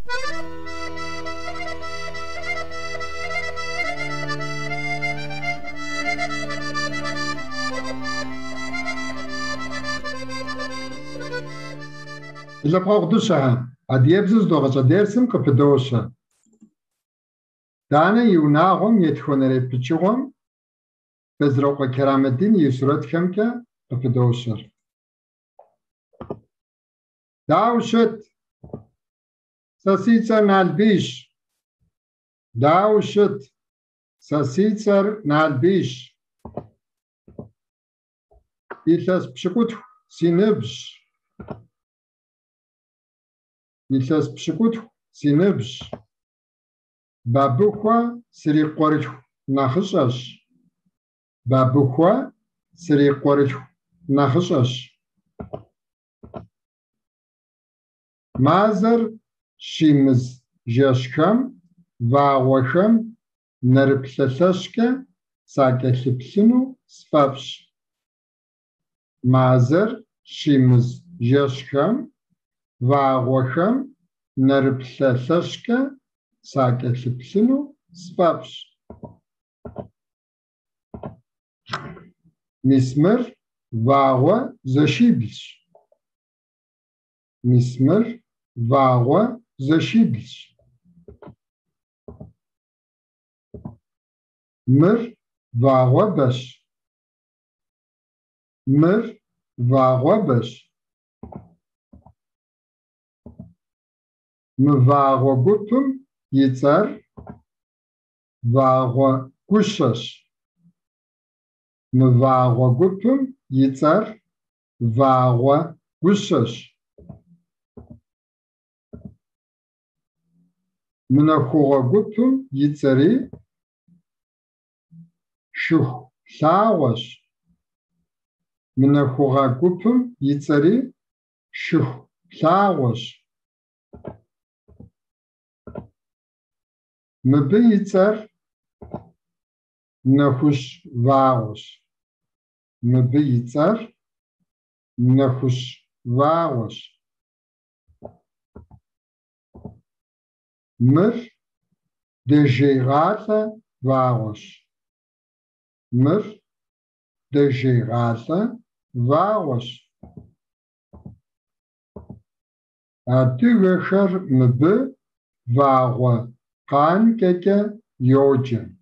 إلا بغضوشها أديبزوز دوغجا ديرسم كبدوشا دانا يوناغم يتخونري بيچوغم بزروق كرام الدين يسورت كمكا كبدوشر داوشت ساسيتسر نالبيش داوشت ساسيتسر نالبيش إلتاس بشكوت سينبش إلتاس بشكوت سينبش بابوكوا سري قورج ناخشش بابوكوا سري قورج ناخشش مازر شيمز جاشكم واغوشم نربلتشكه ساكتلبسنو سفابش مازر شيمز جاشكم واغوشم نربلتشكه ساكتلبسنو سفابش مسمر واغو زشيبش مسمر واغو زشيبش مر واغو بش مر واغو بش مواغو گوتم يتر واغو گوشش مواغو گوتم يتر واغو گوشش منخوغو گوتم يتري شوخ لاغوش منخوغا گوتم يتري شوخ لاغوش مبي يتر نخوش واغوش مبي يتر نخوش واغوش مر دجيغاتا واغوش مر دجيغاتا واغوش أدغشر مبي واغو قان كيكا يوجن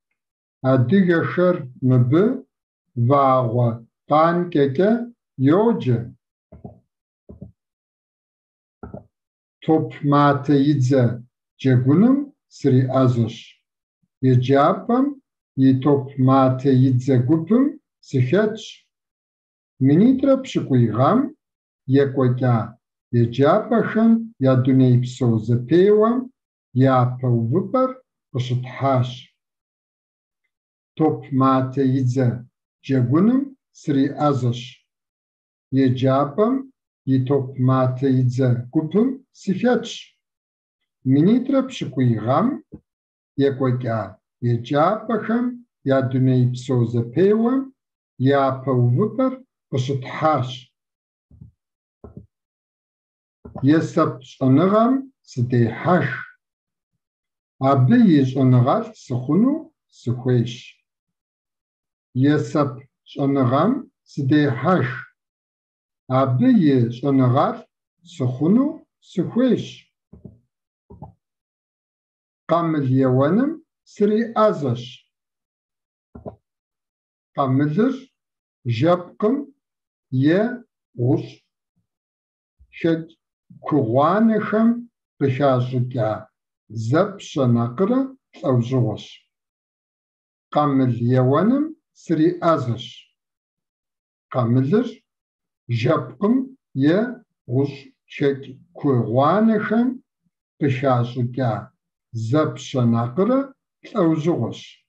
أدغشر مبي واغو قان كيكا يوجن توب ماتيدزا جگونم سري أزوش يجابم يتوب ماتيدزا گوبم سخيتش منيترا بشكويغام يكوكا يجابشن يدوني بسوزة بيوام يابو وبر بشتحاش توب ماتيدزا جگونم سري أزوش يجابم يتوب ماتيدزا گوبم سخيتش منيترا بشكويغام يكوكا يجابشن يدوني بسوزة بيوام يابو وبر بشتحاش يسب شنغام سديحاش أبي شنغال سخنو سخويش يسب شنغام سديحاش أبي شنغال سخنو سخويش قامل يوانم سري أزش قاملر جابكم يه غش شد كوانشم بشاشكا زب شنقرة أو جوش قامل يوانم سري أزش قاملر جابكم يه غش شد كوانشم بشاشكا زب شنقرة أو جوش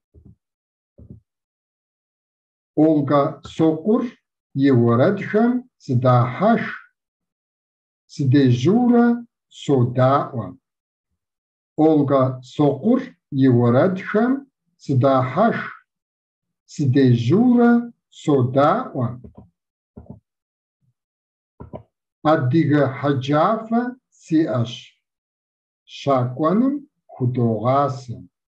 Olga Sokur Yevoradsham Sdahash Sdejura Sodawa Olga Sokur Yevoradsham Sdahash Sdejura Sodawa Adiga Hajafa Siash щакӏуэным худогъасэ.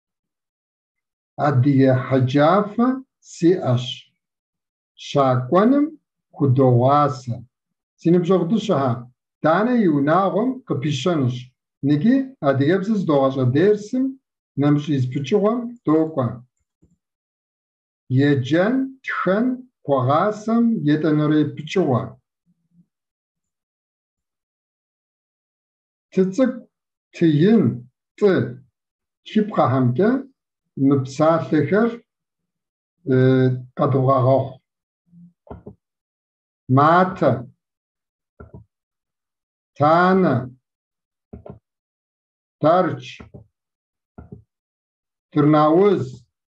Адыгэ хьэджафэ сиӏэщ. Щакӏуэным худогъасэ. Си ныбжьэгъу дыщӏыхьэ, данэ и унагъуэм къыпищэнущ. Ныкӏи адыгэбзэ зыдогъэщӏэ дерсым нэмыщӏ из пыкӏыгъуэм докӏуэ. Еджэн, тхэн, хуэгъасэм етӏонэрей пыкӏыгъуэ. Тыцӏыкӏу, тыин, тӏы тхыпхъэхьэмкӏэ мы псалъэхэр къэдывгъэгъэхъу. Матэ, танэ, тэрч, тырныауз,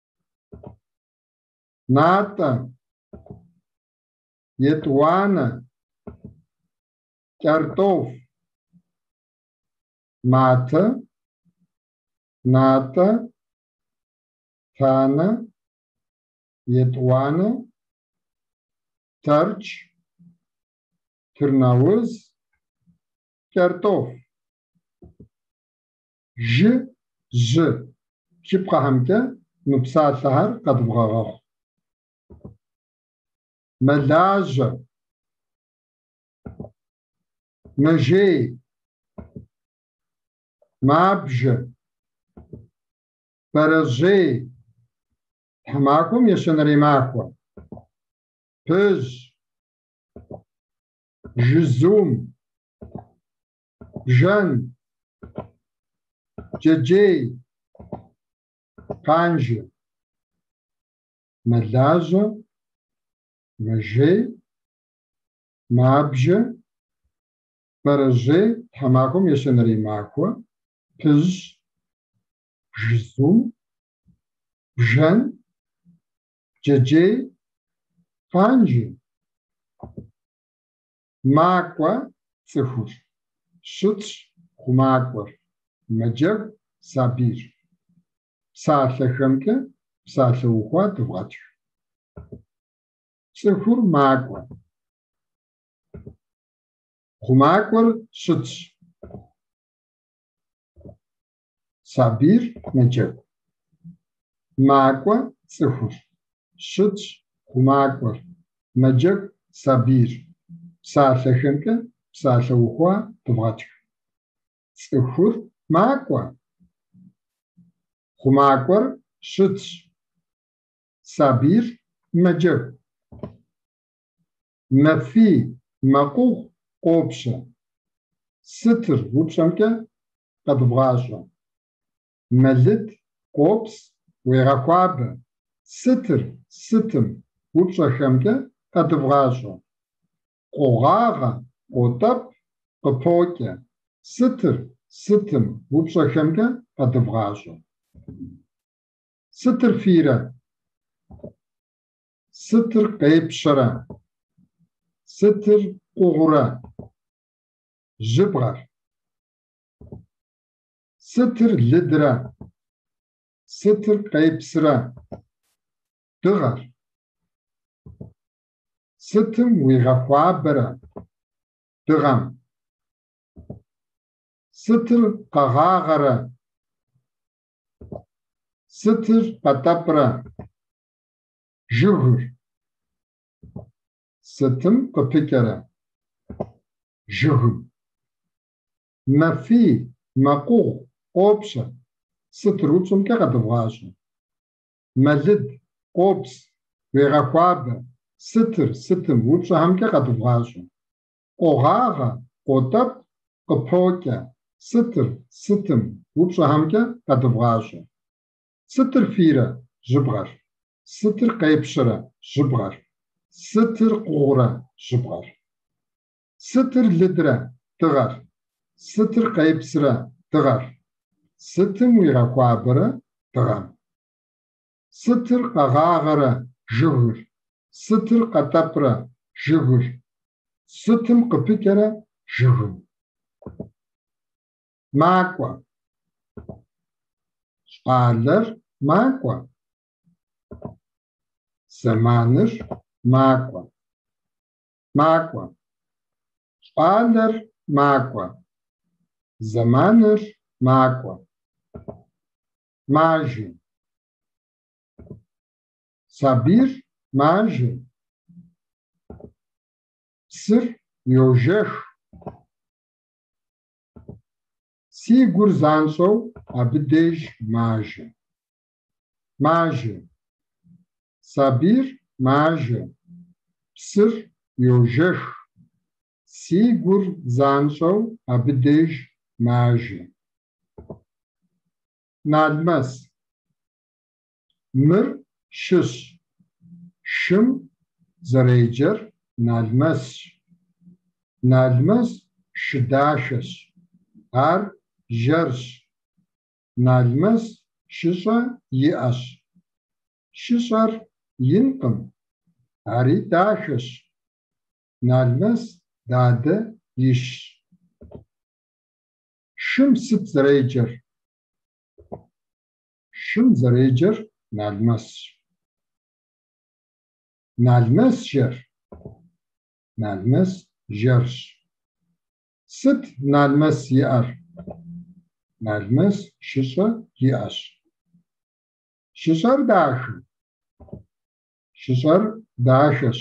натӏэ, етӏуанэ, кӏэртӏоф. Матэ, натӏэ, танэ, етӏуанэ, тэрч, тырныауз, кӏэртӏоф. Жы, жьы тхыпхъэхьэмкӏэ мы псалъэхэр къэдывгъэгъэхъу. Мэлажьэ, мэжей, мабжэ, бэрэжьей, тхьэмахуэм ещэнэрей махуэ. Пыжь, жызум, бжэн, джэджей, къанжэ. Мэлажьэ, мэжей, мабжэ, бэрэжьей, тхьэмахуэм ещэнэрей махуэ. Пыжь, жызум, бжэн, джэджей, къанжэ. Макӏуэ цӏыхур. Щытщ хъумакӏуэр. Мэджэгу сабийр. Псалъэхэмкӏэ псалъэ ухуа дывгъэтх. Цӏыхур макӏуэ. Хъумакӏуэр щытщ. Сабийр мэджэгу. Макӏуэ цӏыхур. Щытщ хъумакӏуэр. Мэджэгу сабийр. Псалъэхэмкӏэ псалъэ ухуа дывгъэтх. Цӏыхур макӏуэ. Хъумакӏуэр щытщ. Сабийр мэджэгу. Мэфий, мэкъугъу къопщэ. Сытыр упщӏэмкӏэ къэдывгъащӏэ. Мэлыд къопс, уегъэхуабэ. Сытыр, сытым упщӏэхэмкӏэ къэдывгъащӏэ. Къогъагъэ, къотӏэпӏ, къыпокӏэ. Сытыр, сытым упщӏэхэмкӏэ къэдывгъащӏэ. Сытыр фийрэ? Сытыр къепщэрэ? Сытыр къугъурэ? Жьыбгъэр. Сытыр лыдрэ? Сытыр къепсрэ? Дыгъэр. Сытым уигъэхуабэрэ? Дыгъэм. Сытыр къэгъагъэрэ? Сытыр къэтӏэпӏрэ? Жыгыр. Сытым къыпыкӏэрэ? Жыгым. Мэфий, мэкъугъу къопщэ. Сытыр упщӏэмкӏэ къэдывгъащӏэ. Мэлыд къопс, уегъэхуабэ. Сытыр, сытым упщӏэхэмкӏэ къэдывгъащӏэ. Къогъагъэ, къотӏэпӏ, къыпокӏэ. Сытыр, сытым упщӏэхэмкӏэ къэдывгъащӏэ. Сытыр фийрэ? Жьыбгъэр. Сытыр къепщэрэ? Жьыбгъэр. Сытыр къугъурэ? Жьыбгъэр. Сытыр лыдрэ? Дыгъэр. Сытыр къепсрэ? Дыгъэр. Сытым уигъэхуабэрэ? Дыгъэм. Сытыр къэгъагъэрэ? Жыгыр. Сытыр къэтӏэпӏрэ? Жыгыр. Сытым къыпыкӏэрэ? Жыгым. Макӏуэ. Щӏалэр макӏуэ. Зэманыр макӏуэ. Макӏуэ. Щӏалэр макӏуэ. Зэманыр макӏо, мажэ. Сабир мажэ. Псыр йожэх. Си гур занщӏэу абы деж мажэ. Мажэ. Сабир мажэ. Псыр йожэх. Си гур занщӏэу абы деж мажэ. Налмэс. Мыр щыщ. Шым зэреджэр налмэсщ. Налмэс шыдашэщ. Ар жэрщ. Налмэс щыщӏэ иӏэщ. Щыщӏэр инкъым. Ари дахэщ. Налмэс дадэ ищщ. Шым сыт зэреджэр? Шым зэреджэр налмэсщ. Налмэс жэр. Налмэс жэрщ. Сыт налмэс иӏэр? Налмэс щыщӏэ иӏэщ. Щыщӏэр дахэ. Щыщӏэр дахэщ.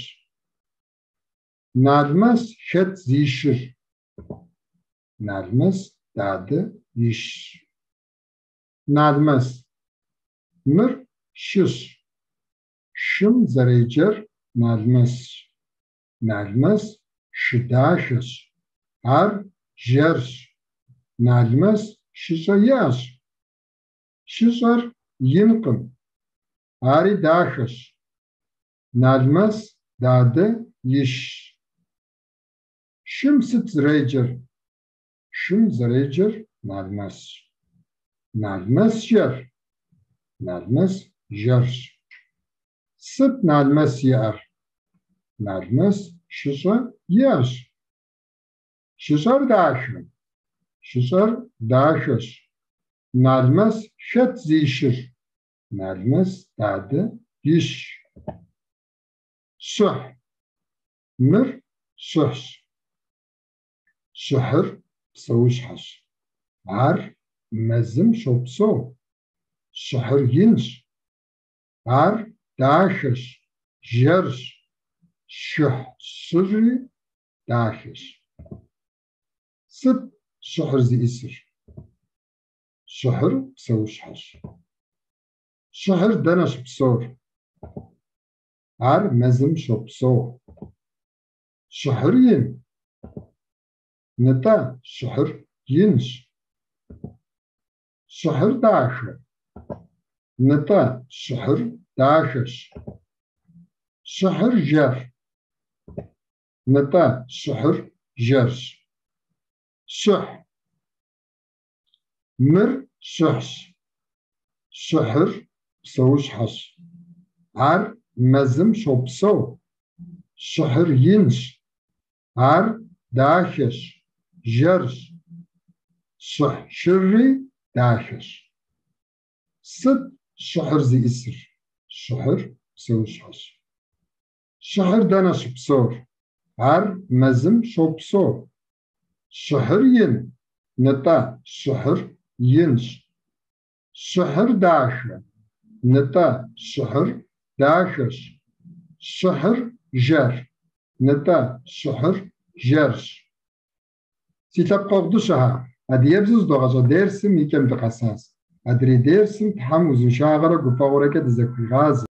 Налмэс хэт зищыр? Налмэс дадэ ищщ. Налмэс. Мыр щыщ. Шым зэреджэр налмэсщ. Налмэс шыдашэщ. Ар жэрщ. Налмэс щыщӏэ иӏэщ. Щыщӏэр инкъым. Ари дахэщ. Налмэс дадэ ищщ. Шым сыт зэреджэр? Шым зэреджэр налмэсщ. Налмэс жэр. Налмэс жэрщ. Сыт налмэс иӏэр? Налмэс щыщӏэ иӏэщ. Щыщӏэр дахэ. Щыщӏэр дахэщ. Налмэс хэт зищыр? Налмэс дадэ ищщ. Щыхь. Мыр щыхьщ. Щыхьыр псэущхьэщ. Ар мэзым щопсэу. Щыхьыр инщ. Ар дахэщ. Жэрщ. Щыхь щыри дахэщ. Сыт щыхьыр зиӏысыр? Щыхьыр псэущхьэщ. Щыхьыр дэнэ щыпсэур? Ар мэзым щопсэу. Щыхьыр ин? Нытӏэ, щыхьыр инщ. Щыхьыр дахэ? Нытӏэ, щыхьыр дахэщ. Щыхьыр жэр? Нытӏэ, щыхьыр жэрщ. Щыхь. Мыр щыхьщ. Щыхьыр псэущхьэщ. Ар мэзым щопсэу. Щыхьыр инщ. Ар дахэщ. Жэрщ. Щыхь щыри дахэщ. Сыт щыхьыр зиӏысыр? Щыхьыр псэущхьэщ. Щыхьыр дэнэ щыпсэур? Ар мэзым щопсэу. Щыхьыр ин? Нытӏэ, щыхьыр инщ. Щыхьыр дахэ? Нытӏэ, щыхьыр дахэщ. Щыхьыр жэр? Нытӏэ, щыхьыр жэрщ. Си лъэпкъ къэхъу щыхьа. Адыгэбзэ зыдогъэщӏэ дерсым и кӏэм дыкъэсащ. Адрей дерсым Тхьэм узыншагъэрэ гуфӏэгъурэкӏэ дызэхуигъазэ.